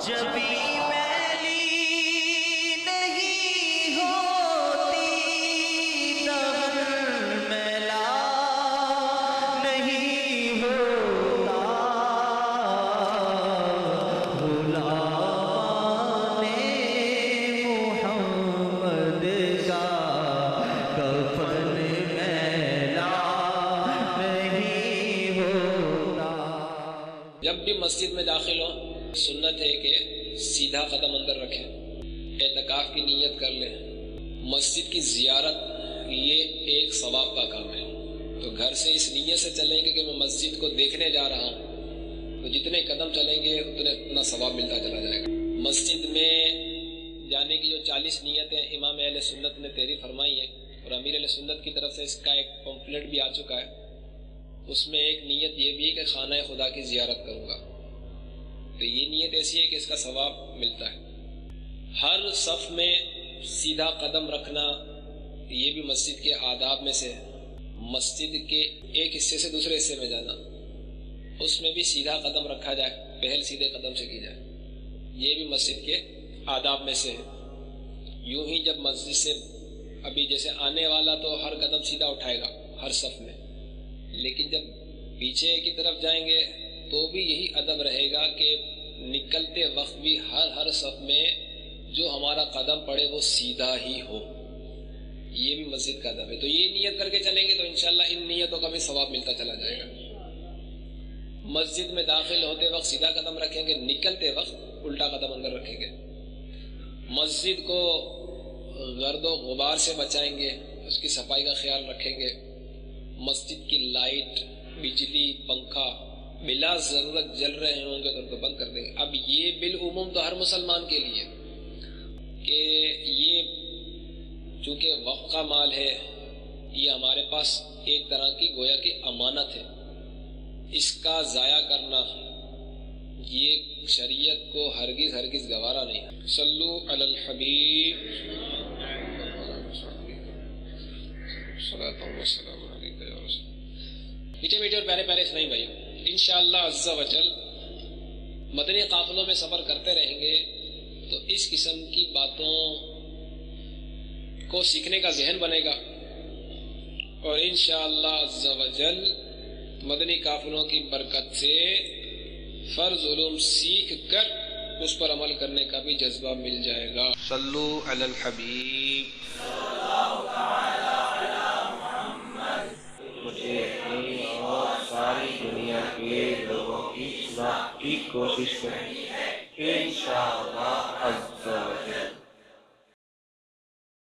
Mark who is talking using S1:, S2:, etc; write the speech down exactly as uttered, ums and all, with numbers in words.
S1: جبھی میلی نہیں ہوتی دہر میلا نہیں ہوتا غلام محمد کا کفن میلا نہیں ہوتا۔
S2: جب بھی مسجد میں داخل ہو سنت ہے کہ سیدھا قدم اندر رکھیں، اعتکاف کی نیت کر لیں۔ مسجد کی زیارت یہ ایک ثواب کا کام ہے، تو گھر سے اس نیت سے چلیں گے کہ میں مسجد کو دیکھنے جا رہا ہوں، تو جتنے قدم چلیں گے اتنے اتنا ثواب ملتا چلا جائے گا۔ مسجد میں جانے کی جو چالیس نیتیں امام اہل سنت نے تحریر فرمائی ہیں اور امیر اہل سنت کی طرف سے اس کا ایک پمفلٹ بھی آ چکا ہے، اس میں ایک نیت یہ بھی ہے کہ خانہ خدا کی زیارت کروں گا، تو یہ نیت ایسی ہے کہ اس کا ثواب ملتا ہے۔ ہر صف میں سیدھا قدم رکھنا یہ بھی مسجد کے آداب میں سے ہے۔ مسجد کے ایک حصے سے دوسرے حصے میں جانا، اس میں بھی سیدھا قدم رکھا جائے، پہل سیدھے قدم سے کی جائے، یہ بھی مسجد کے آداب میں سے ہے۔ یوں ہی جب مسجد سے ابھی جیسے آنے والا تو ہر قدم سیدھا اٹھائے گا ہر صف میں، لیکن جب پیچھے کی طرف جائیں گے تو بھی یہی ادب رہے گا کہ نکلتے وقت بھی ہر ہر صف میں جو ہمارا قدم پڑے وہ سیدھا ہی ہو، یہ بھی مسجد کا ادب ہے۔ تو یہ نیت کر کے چلیں گے تو انشاءاللہ ان نیتوں کا بھی ثواب ملتا چلا جائے گا۔ مسجد میں داخل ہوتے وقت سیدھا قدم رکھیں گے، نکلتے وقت الٹا قدم اندر رکھیں گے۔ مسجد کو گرد و غبار سے بچائیں گے، اس کی صفائی کا خیال رکھیں گے۔ مسجد کی لائٹ، بجلی، پنکھا بلا ضرورت جل رہے ہوں گے تو ان کو بند کر دیں گے۔ اب یہ بالعموم تو ہر مسلمان کے لیے کہ یہ چونکہ وقف کا مال ہے، یہ ہمارے پاس ایک طرح کی گویا کی امانت ہے، اس کا ضائع کرنا یہ شریعت کو ہرگز ہرگز گوارا نہیں ہے۔ صلو علی الحبیب صلاۃ و سلام علیک یا رسول۔ میٹھے میٹھے اور پیارے پیارے اسلامی بھائیوں، انشاءاللہ عز و جل مدنی قافلوں میں سفر کرتے رہیں گے تو اس قسم کی باتوں کو سیکھنے کا ذہن بنے گا، اور انشاءاللہ عز و جل مدنی قافلوں کی برکت سے فرض علوم سیکھ کر اس پر عمل کرنے کا بھی جذبہ مل جائے گا۔ صلو علی الحبیب۔
S3: مجھے اپنی اور ساری دنیا کے لوگوں کی اصلاح کی کوشش کرنی ہے انشاءاللہ۔